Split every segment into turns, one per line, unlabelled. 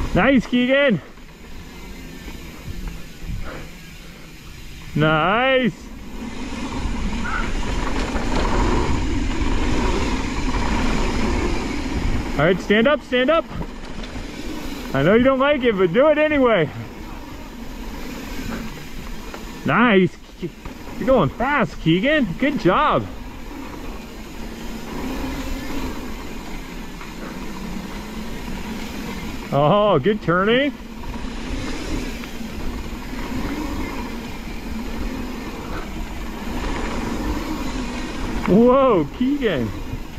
Nice, Keegan. Nice. All right, stand up, stand up. I know you don't like it, but do it anyway. Nice. You're going fast, Keegan. Good job. Oh, good turning. Whoa, Keegan.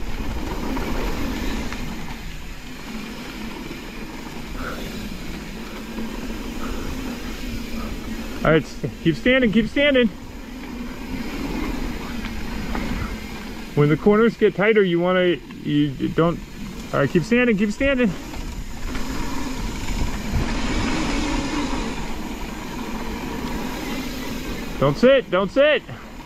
All right, keep standing, keep standing. When the corners get tighter, you don't. All right, keep standing, keep standing. Don't sit, don't sit.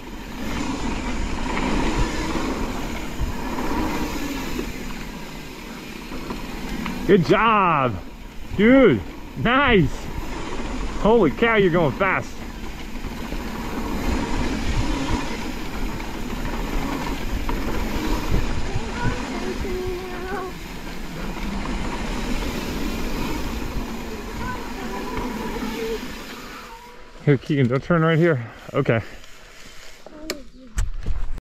Good job, dude. Nice. Holy cow, you're going fast. Here, Keegan, don't turn right here. Okay.